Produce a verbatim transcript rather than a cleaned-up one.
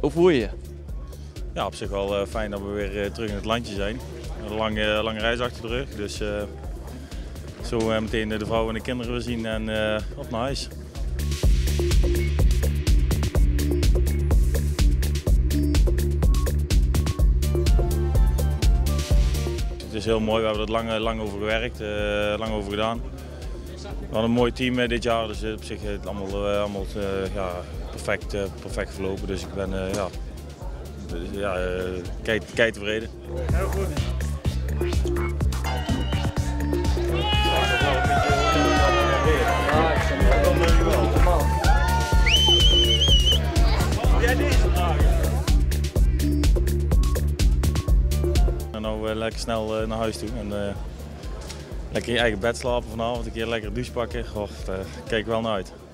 Hoe voel je je? Ja, op zich wel uh, fijn dat we weer uh, terug in het landje zijn. Een lange, lange reis achter de rug, dus uh, zo uh, meteen de vrouw en de kinderen weer zien en uh, op naar huis. Het is heel mooi, we hebben er lang, lang over gewerkt, uh, lang over gedaan. We hadden een mooi team uh, dit jaar, dus op zich is het allemaal, uh, allemaal uh, ja, perfect, uh, perfect verlopen. Dus ik ben uh, ja, ja, uh, kei, kei tevreden. Heel goed. En nou uh, lekker snel uh, naar huis toe en uh, lekker in je eigen bed slapen vanavond, een keer lekker douche pakken. Goh, daar kijk ik wel naar uit.